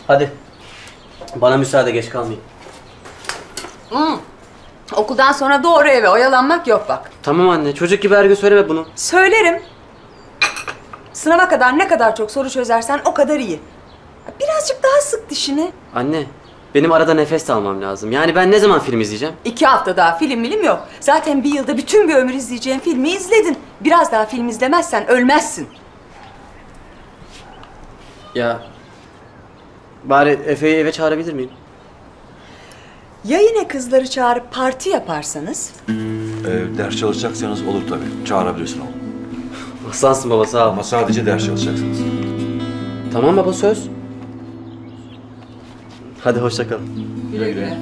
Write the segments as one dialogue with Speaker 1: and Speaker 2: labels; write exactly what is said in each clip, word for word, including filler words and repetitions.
Speaker 1: Hadi. Bana müsaade, geç kalmayayım.
Speaker 2: Hmm. Okuldan sonra doğru eve, oyalanmak yok bak.
Speaker 1: Tamam anne, çocuk gibi her gün söyleme bunu.
Speaker 2: Söylerim. Sınava kadar ne kadar çok soru çözersen o kadar iyi. Birazcık daha sık dişini.
Speaker 1: Anne, benim arada nefes de almam lazım. Yani ben ne zaman film izleyeceğim?
Speaker 2: İki hafta daha film milim yok. Zaten bir yılda bütün bir ömür izleyeceğin filmi izledin. Biraz daha film izlemezsen ölmezsin.
Speaker 1: Ya... Bari Efe'yi eve çağırabilir miyim?
Speaker 2: Ya yine kızları çağırıp parti yaparsanız?
Speaker 3: Ee, ders çalışacaksanız olur tabii. Çağırabilirsin oğlum.
Speaker 1: Aslansın baba, sağ ol.
Speaker 3: Ama sadece ders çalışacaksınız.
Speaker 1: Tamam baba, söz. Hadi hoşça kal.
Speaker 2: Güle güle.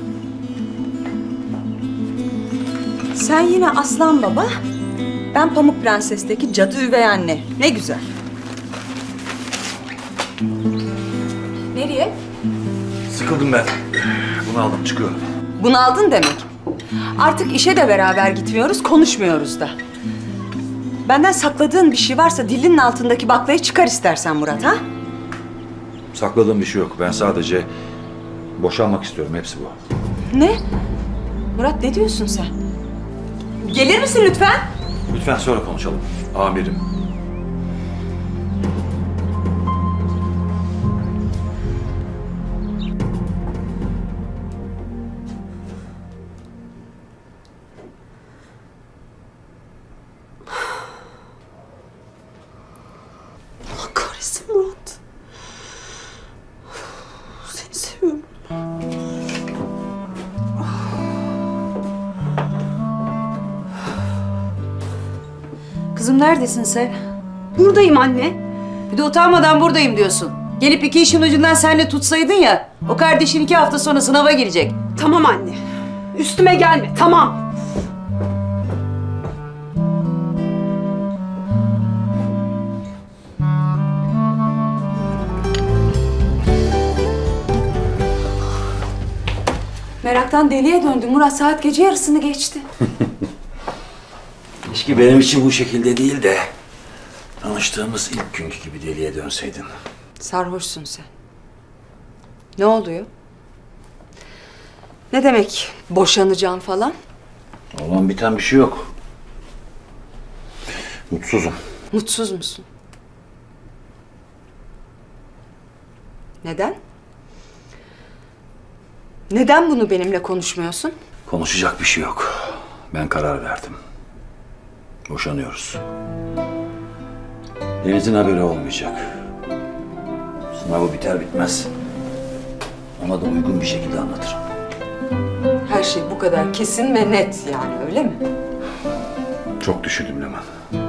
Speaker 2: Sen yine Aslan Baba, ben Pamuk Prenses'teki cadı üvey anne. Ne güzel. Nereye?
Speaker 3: Sıkıldım ben. Bunu aldım, çıkıyorum.
Speaker 2: Bunaldın demek. Artık işe de beraber gitmiyoruz, konuşmuyoruz da. Benden sakladığın bir şey varsa dilinin altındaki baklayı çıkar istersen Murat, ha?
Speaker 3: Sakladığım bir şey yok. Ben sadece boşanmak istiyorum. Hepsi bu.
Speaker 2: Ne? Murat ne diyorsun sen? Gelir misin lütfen?
Speaker 3: Lütfen sonra konuşalım. Amirim.
Speaker 2: Allah kahretsin Murat. Seni seviyorum.
Speaker 4: Kızım neredesin sen?
Speaker 5: Buradayım anne.
Speaker 4: Bir de utanmadan buradayım diyorsun. Gelip iki işin ucundan seninle tutsaydın ya. O kardeşin iki hafta sonra sınava girecek.
Speaker 5: Tamam anne. Üstüme gelme, tamam.
Speaker 2: Meraktan deliye döndüm Murat. Saat gece yarısını geçti.
Speaker 3: Keşke benim için bu şekilde değil de tanıştığımız ilk günkü gibi deliye dönseydin.
Speaker 2: Sarhoşsun sen. Ne oluyor? Ne demek boşanacağım falan?
Speaker 3: Olan biten bir şey yok. Mutsuzum.
Speaker 2: Mutsuz musun? Neden? Neden bunu benimle konuşmuyorsun?
Speaker 3: Konuşacak bir şey yok. Ben karar verdim. Boşanıyoruz. Deniz'in haberi olmayacak. Sınavı biter bitmez ona da uygun bir şekilde anlatırım.
Speaker 2: Her şey bu kadar kesin ve net yani, öyle mi?
Speaker 3: Çok düşündüm Leman.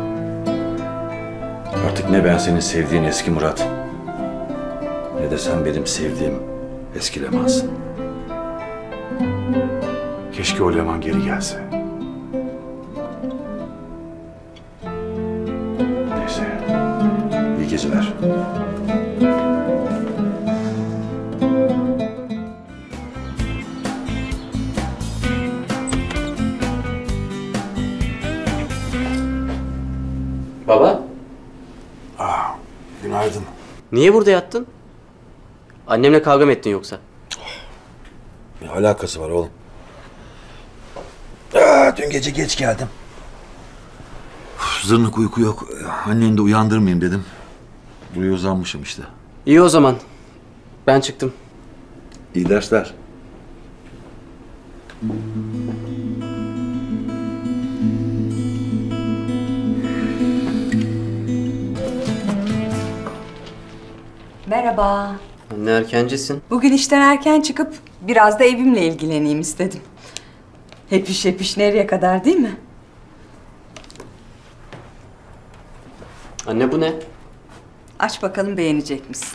Speaker 3: Artık ne ben senin sevdiğin eski Murat, ne de sen benim sevdiğim eski Leman'sın. Keşke o Leman geri gelse. Neyse. İyi geceler.
Speaker 1: Baba,
Speaker 3: Aa, günaydın.
Speaker 1: niye burada yattın? Annemle kavga mı ettin yoksa?
Speaker 3: Ne alakası var oğlum? Aa, dün gece geç geldim. Uf, zırnık uyku yok. Anneni de uyandırmayayım dedim. Buraya uzanmışım işte.
Speaker 1: İyi o zaman. Ben çıktım.
Speaker 3: İyi dersler.
Speaker 2: Merhaba.
Speaker 1: Anne erkencisin.
Speaker 2: Bugün işten erken çıkıp biraz da evimle ilgileneyim istedim. Hepiş hepiş nereye kadar, değil mi?
Speaker 1: Anne bu ne?
Speaker 2: Aç bakalım, beğenecek misin?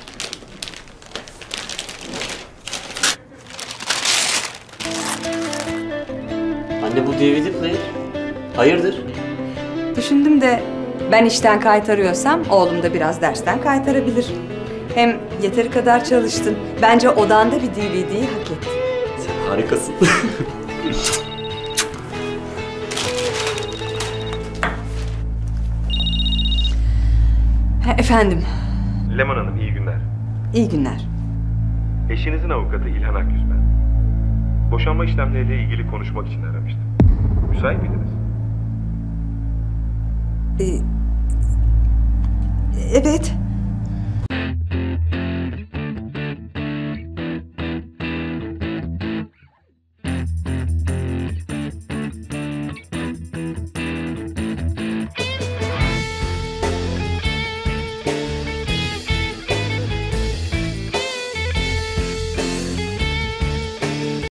Speaker 1: Anne bu D V D player. Hayırdır?
Speaker 2: Düşündüm de ben işten kaytarıyorsam oğlum da biraz dersten kaytarabilir. Hem yeteri kadar çalıştın. Bence odanda bir D V D'yi hak ettin.
Speaker 1: Sen harikasın.
Speaker 2: Ha, efendim,
Speaker 6: Leman Hanım iyi günler.
Speaker 2: iyi günler.
Speaker 6: Eşinizin avukatı İlhan Akyüz ben. Boşanma işlemleriyle ilgili konuşmak için aramıştım. Müsait miydiniz?
Speaker 2: Ee, evet.